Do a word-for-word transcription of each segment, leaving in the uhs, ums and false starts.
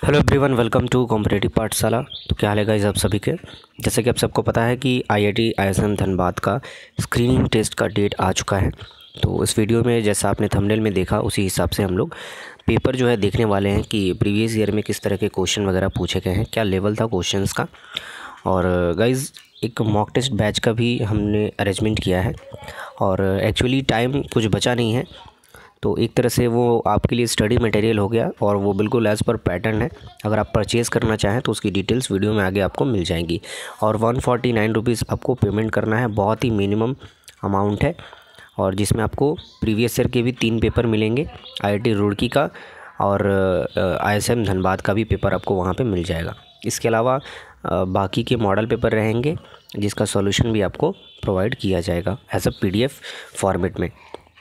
Hello everyone, welcome to competitive Pathshala. तो क्या हाल है गाइस आप सभी के। जैसे कि आप सबको पता है कि आईआईटी आईएसएम धनबाद का स्क्रीनिंग टेस्ट का डेट आ चुका है। तो इस वीडियो में जैसा आपने थंबनेल में देखा उसी हिसाब से हम लोग पेपर जो है देखने वाले हैं कि प्रीवियस ईयर में किस तरह के क्वेश्चन वगैरह पूछे गए हैं, क्या लेवल था क्वेश्चंस का। और गाइज़ एक मॉक टेस्ट बैच का भी हमने अरेंजमेंट किया है और एक्चुअली टाइम कुछ बचा नहीं है, तो एक तरह से वो आपके लिए स्टडी मटेरियल हो गया और वो बिल्कुल एज़ पर पैटर्न है। अगर आप परचेज़ करना चाहें तो उसकी डिटेल्स वीडियो में आगे आपको मिल जाएंगी। और वन फोर्टी नाइन रुपीज़ आपको पेमेंट करना है, बहुत ही मिनिमम अमाउंट है। और जिसमें आपको प्रीवियस ईयर के भी तीन पेपर मिलेंगे, आईआईटी रुड़की का और आईएसएम धनबाद का भी पेपर आपको वहाँ पे मिल जाएगा। इसके अलावा बाकी के मॉडल पेपर रहेंगे जिसका सॉल्यूशन भी आपको प्रोवाइड किया जाएगा एज अ पीडीएफ फॉर्मेट में।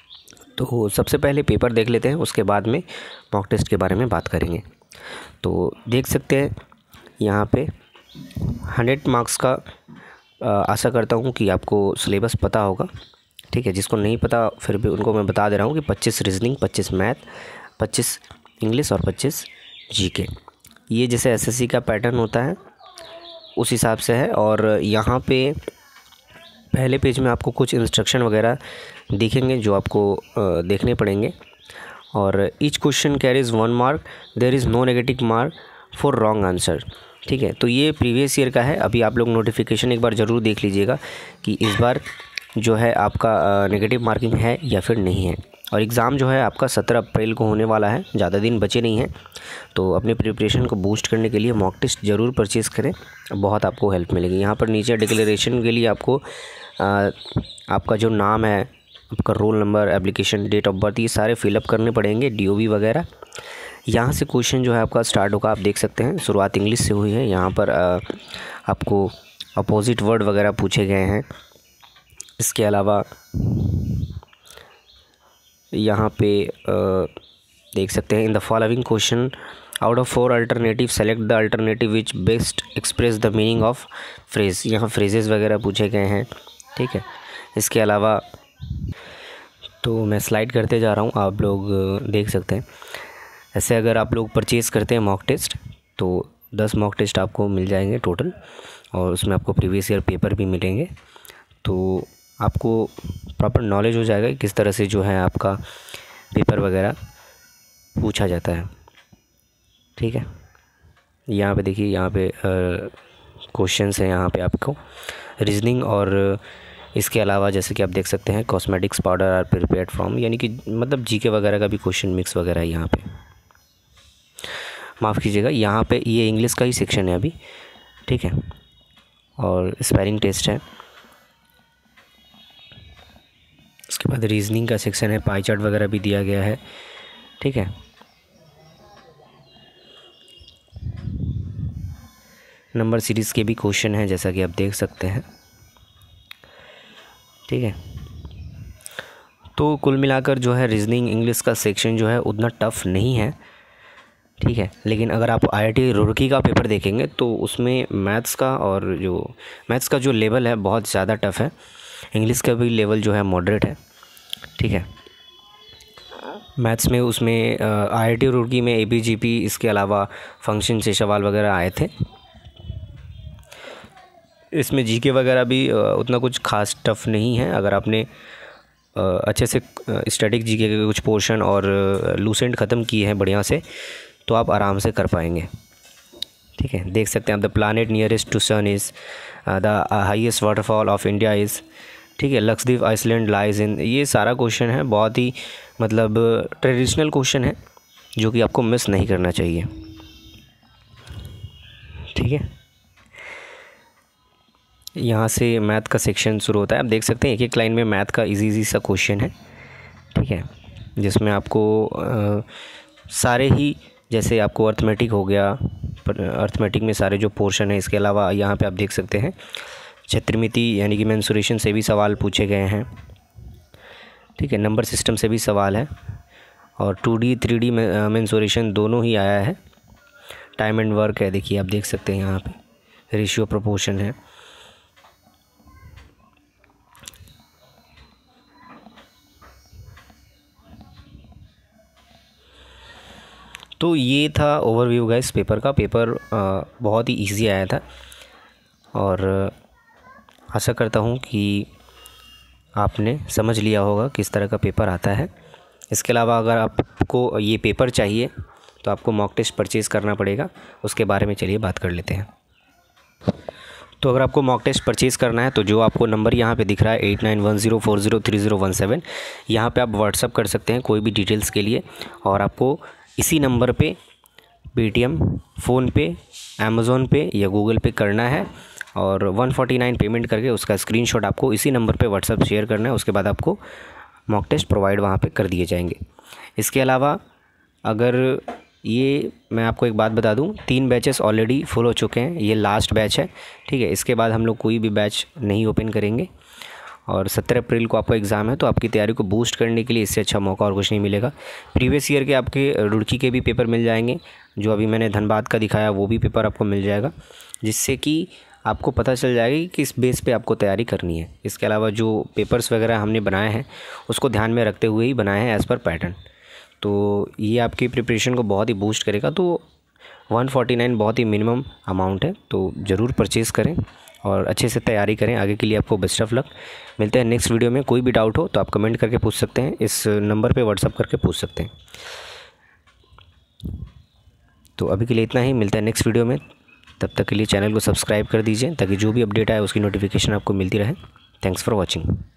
तो सबसे पहले पेपर देख लेते हैं, उसके बाद में मॉक टेस्ट के बारे में बात करेंगे। तो देख सकते हैं यहाँ पे हंड्रेड मार्क्स का आ, आशा करता हूँ कि आपको सिलेबस पता होगा। ठीक है, जिसको नहीं पता फिर भी उनको मैं बता दे रहा हूँ कि पच्चीस रीजनिंग, पच्चीस मैथ, पच्चीस इंग्लिश और पच्चीस जीके। ये जैसे एसएससी का पैटर्न होता है उस हिसाब से है। और यहाँ पे पहले पेज में आपको कुछ इंस्ट्रक्शन वगैरह दिखेंगे जो आपको देखने पड़ेंगे। और each question carries one mark, there is no negative mark for wrong answer. ठीक है, तो ये प्रीवियस ईयर का है। अभी आप लोग नोटिफिकेशन एक बार ज़रूर देख लीजिएगा कि इस बार जो है आपका नेगेटिव मार्किंग है या फिर नहीं है। और एग्ज़ाम जो है आपका सत्रह अप्रैल को होने वाला है, ज़्यादा दिन बचे नहीं हैं। तो अपने प्रिपरेशन को बूस्ट करने के लिए मॉक टेस्ट ज़रूर परचेज़ करें, बहुत आपको हेल्प मिलेगी। यहाँ पर नीचे डिक्लेरेशन के लिए आपको आ, आपका जो नाम है, आपका roll number, application, date of birth, ये सारे फिलअप करने पड़ेंगे, डीओबी वगैरह। यहाँ से क्वेश्चन जो है आपका स्टार्ट होगा, आप देख सकते हैं शुरुआत इंग्लिश से हुई है। यहाँ पर आ, आपको अपोजिट वर्ड वगैरह पूछे गए हैं। इसके अलावा यहाँ पे आ, देख सकते हैं in the following question out of four alternative select the alternative which best express the meaning of phrase. यहाँ फ्रेजेस वगैरह पूछे गए हैं। ठीक है, इसके अलावा तो मैं स्लाइड करते जा रहा हूँ, आप लोग देख सकते हैं। ऐसे अगर आप लोग परचेज़ करते हैं मॉक टेस्ट तो दस मॉक टेस्ट आपको मिल जाएंगे टोटल, और उसमें आपको प्रीवियस ईयर पेपर भी मिलेंगे। तो आपको प्रॉपर नॉलेज हो जाएगा कि किस तरह से जो है आपका पेपर वगैरह पूछा जाता है। ठीक है, यहाँ पे देखिए, यहाँ पे क्वेश्चंस हैं यहाँ पे आपको रीजनिंग। और इसके अलावा जैसे कि आप देख सकते हैं cosmetics powder are prepared from, यानी कि मतलब जीके वगैरह का भी क्वेश्चन मिक्स वगैरह है यहाँ पे। माफ़ कीजिएगा, यहाँ पे ये इंग्लिश का ही सेक्शन है अभी। ठीक है, और स्पेलिंग टेस्ट है। इसके बाद रीजनिंग का सेक्शन है, पाई चार्ट वगैरह भी दिया गया है। ठीक है, नंबर सीरीज़ के भी क्वेश्चन हैं जैसा कि आप देख सकते हैं। ठीक है, तो कुल मिलाकर जो है रीजनिंग इंग्लिश का सेक्शन जो है उतना टफ़ नहीं है। ठीक है, लेकिन अगर आप आईआईटी रुड़की का पेपर देखेंगे तो उसमें मैथ्स का और जो मैथ्स का जो लेवल है बहुत ज़्यादा टफ़ है। इंग्लिश का भी लेवल जो है मॉडरेट है। ठीक है, मैथ्स में उसमें आईआईटी रुड़की में एबीजीपी, इसके अलावा फंक्शन से सवाल वगैरह आए थे। इसमें जीके वगैरह भी उतना कुछ खास टफ़ नहीं है। अगर आपने अच्छे से स्टैटिक जीके के कुछ पोर्शन और लूसेंट ख़त्म किए हैं बढ़िया से, तो आप आराम से कर पाएंगे। ठीक है, देख सकते हैं आप the planet nearest to sun is the highest waterfall of India is. ठीक है, लक्षद्वीप आइसलैंड लाइज इन। ये सारा क्वेश्चन है, बहुत ही मतलब ट्रेडिशनल क्वेश्चन है जो कि आपको मिस नहीं करना चाहिए। ठीक है, यहाँ से मैथ का सेक्शन शुरू होता है। आप देख सकते हैं एक एक लाइन में मैथ का इजी इजी सा क्वेश्चन है। ठीक है, जिसमें आपको आ, सारे ही, जैसे आपको अर्थमेटिक हो गया, अर्थमेटिक में सारे जो पोर्शन है। इसके अलावा यहाँ पे आप देख सकते हैं क्षेत्रमिति यानी कि मेंसुरेशन से भी सवाल पूछे गए हैं। ठीक है, नंबर सिस्टम से भी सवाल है, और two D three D mensuration दोनों ही आया है। टाइम एंड वर्क है, देखिए आप देख सकते हैं यहाँ पे रेशियो प्रोपोर्शन है। तो ये था ओवरव्यू गाइस पेपर का। पेपर बहुत ही इजी आया था और आशा करता हूँ कि आपने समझ लिया होगा किस तरह का पेपर आता है। इसके अलावा अगर आपको ये पेपर चाहिए तो आपको मॉक टेस्ट परचेज़ करना पड़ेगा, उसके बारे में चलिए बात कर लेते हैं। तो अगर आपको मॉक टेस्ट परचेज़ करना है तो जो आपको नंबर यहाँ पे दिख रहा है eight nine one zero four zero three zero one seven, यहाँ पे आप व्हाट्सअप कर सकते हैं कोई भी डिटेल्स के लिए, और आपको इसी नंबर पे पेटीएम, फ़ोनपे, अमेज़ोन पे या गूगल पे करना है और वन फोर्टी नाइन पेमेंट करके उसका स्क्रीनशॉट आपको इसी नंबर पे व्हाट्सअप शेयर करना है। उसके बाद आपको मॉक टेस्ट प्रोवाइड वहाँ पे कर दिए जाएंगे। इसके अलावा अगर ये मैं आपको एक बात बता दूं, तीन बैचेस ऑलरेडी फुल हो चुके हैं, ये लास्ट बैच है, ठीक है। इसके बाद हम लोग कोई भी बैच नहीं ओपन करेंगे और सत्रह अप्रैल को आपका एग्ज़ाम है, तो आपकी तैयारी को बूस्ट करने के लिए इससे अच्छा मौका और कुछ नहीं मिलेगा। प्रीवियस ईयर के आपके रुड़की के भी पेपर मिल जाएंगे, जो अभी मैंने धनबाद का दिखाया वो भी पेपर आपको मिल जाएगा, जिससे कि आपको पता चल जाएगा कि किस बेस पे आपको तैयारी करनी है। इसके अलावा जो पेपर्स वगैरह हमने बनाए हैं उसको ध्यान में रखते हुए ही बनाए हैं एज़ पर पैटर्न, तो ये आपकी प्रिपरेशन को बहुत ही बूस्ट करेगा। तो वन फोर्टी नाइन बहुत ही मिनिमम अमाउंट है, तो ज़रूर परचेज़ करें और अच्छे से तैयारी करें। आगे के लिए आपको बेस्ट ऑफ लक। मिलते हैं नेक्स्ट वीडियो में। कोई भी डाउट हो तो आप कमेंट करके पूछ सकते हैं, इस नंबर पे व्हाट्सअप करके पूछ सकते हैं। तो अभी के लिए इतना ही, मिलता है नेक्स्ट वीडियो में। तब तक के लिए चैनल को सब्सक्राइब कर दीजिए ताकि जो भी अपडेट आए उसकी नोटिफिकेशन आपको मिलती रहे। Thanks for watching.